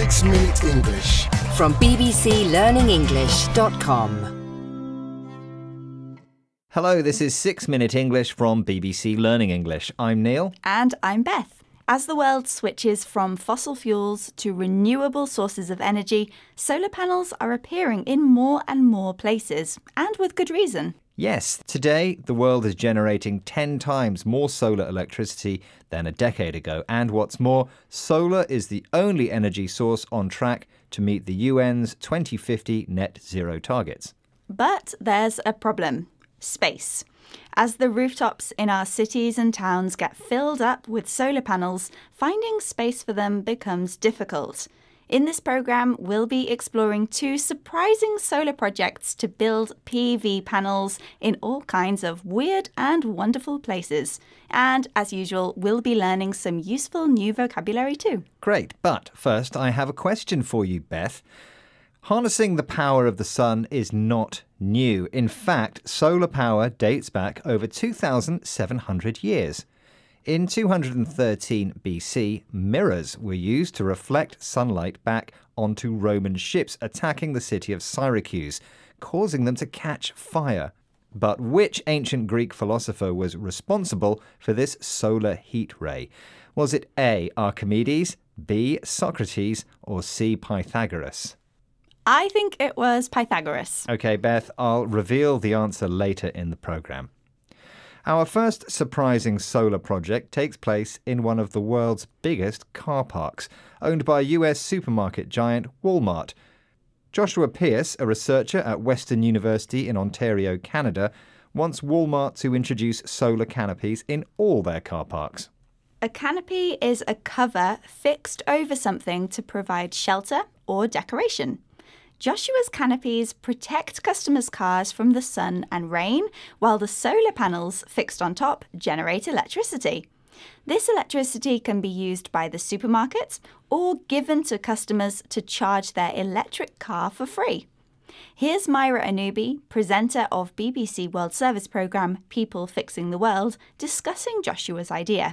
6-Minute English from bbclearningenglish.com. Hello, this is 6-Minute English from BBC Learning English. I'm Neil. And I'm Beth. As the world switches from fossil fuels to renewable sources of energy, solar panels are appearing in more and more places, and with good reason. Yes, today the world is generating 10 times more solar electricity than a decade ago. And what's more, solar is the only energy source on track to meet the UN's 2050 net zero targets. But there's a problem. Space. As the rooftops in our cities and towns get filled up with solar panels, finding space for them becomes difficult. In this programme, we'll be exploring 2 surprising solar projects to build PV panels in all kinds of weird and wonderful places. And, as usual, we'll be learning some useful new vocabulary too. Great, but first I have a question for you, Beth. Harnessing the power of the sun is not new. In fact, solar power dates back over 2,700 years. In 213 BC, mirrors were used to reflect sunlight back onto Roman ships attacking the city of Syracuse, causing them to catch fire. But which ancient Greek philosopher was responsible for this solar heat ray? Was it A. Archimedes, B. Socrates, or C. Pythagoras? I think it was Pythagoras. OK, Beth, I'll reveal the answer later in the programme. Our first surprising solar project takes place in one of the world's biggest car parks, owned by US supermarket giant Walmart. Joshua Pearce, a researcher at Western University in Ontario, Canada, wants Walmart to introduce solar canopies in all their car parks. A canopy is a cover fixed over something to provide shelter or decoration. Joshua's canopies protect customers' cars from the sun and rain, while the solar panels fixed on top generate electricity. This electricity can be used by the supermarket or given to customers to charge their electric car for free. Here's Myra Anubi, presenter of BBC World Service programme People Fixing the World, discussing Joshua's idea.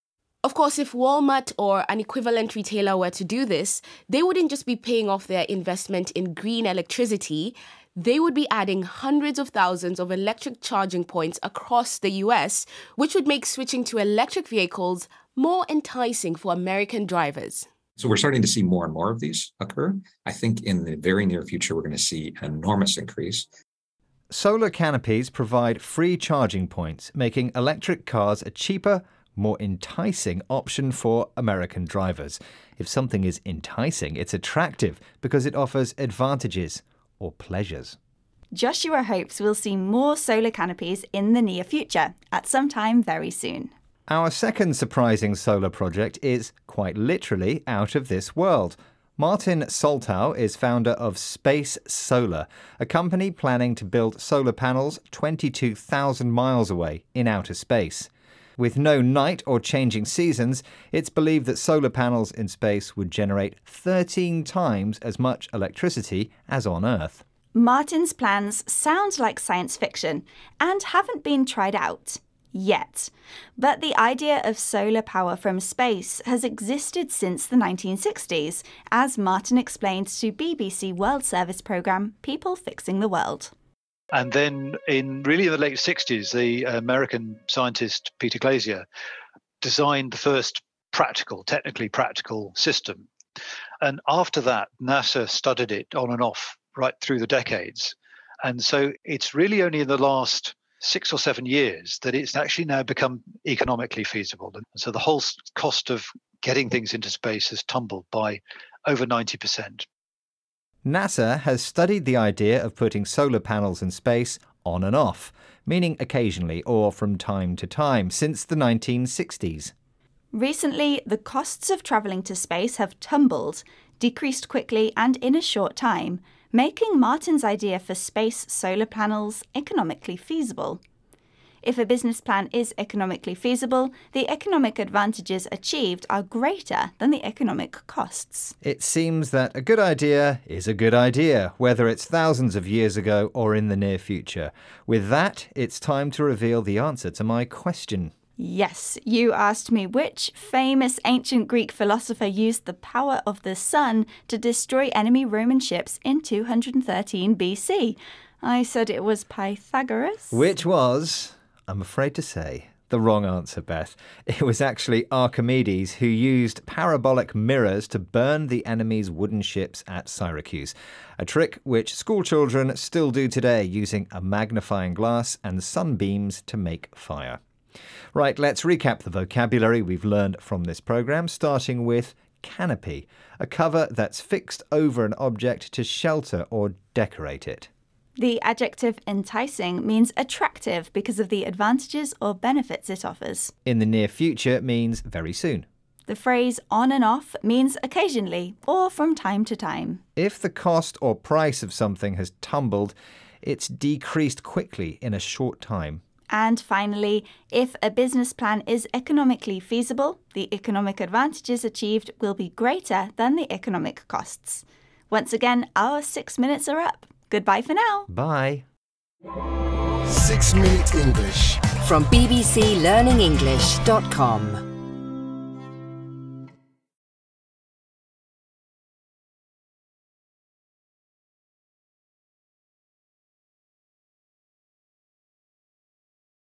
Of course, if Walmart or an equivalent retailer were to do this, they wouldn't just be paying off their investment in green electricity, they would be adding hundreds of thousands of electric charging points across the US, which would make switching to electric vehicles more enticing for American drivers. So we're starting to see more and more of these occur. I think in the very near future, we're going to see an enormous increase. Solar canopies provide free charging points, making electric cars a cheaper, more enticing option for American drivers. If something is enticing, it's attractive because it offers advantages or pleasures. Joshua hopes we'll see more solar canopies in the near future, at some time very soon. Our second surprising solar project is quite literally out of this world. Martin Soltau is founder of Space Solar, a company planning to build solar panels 22,000 miles away in outer space. With no night or changing seasons, it's believed that solar panels in space would generate 13 times as much electricity as on Earth. Martin's plans sound like science fiction and haven't been tried out yet. But the idea of solar power from space has existed since the 1960s, as Martin explained to BBC World Service programme People Fixing the World. And then in the late 60s, the American scientist Pythagoras designed the first technically practical system. And after that, NASA studied it on and off right through the decades. And so it's really only in the last 6 or 7 years that it's actually now become economically feasible. And so the whole cost of getting things into space has tumbled by over 90%. NASA has studied the idea of putting solar panels in space on and off, meaning occasionally or from time to time, since the 1960s. Recently, the costs of travelling to space have tumbled, decreased quickly and in a short time, making Martin's idea for space solar panels economically feasible. If a business plan is economically feasible, the economic advantages achieved are greater than the economic costs. It seems that a good idea is a good idea, whether it's thousands of years ago or in the near future. With that, it's time to reveal the answer to my question. Yes, you asked me which famous ancient Greek philosopher used the power of the sun to destroy enemy Roman ships in 213 BC. I said it was Pythagoras. Which was, I'm afraid to say, the wrong answer, Beth. It was actually Archimedes, who used parabolic mirrors to burn the enemy's wooden ships at Syracuse, a trick which schoolchildren still do today, using a magnifying glass and sunbeams to make fire. Right, let's recap the vocabulary we've learned from this programme, starting with canopy, a cover that's fixed over an object to shelter or decorate it. The adjective enticing means attractive because of the advantages or benefits it offers. In the near future means very soon. The phrase on and off means occasionally or from time to time. If the cost or price of something has tumbled, it's decreased quickly in a short time. And finally, if a business plan is economically feasible, the economic advantages achieved will be greater than the economic costs. Once again, our 6 minutes are up. Goodbye for now. Bye. 6 Minute English from bbclearningenglish.com.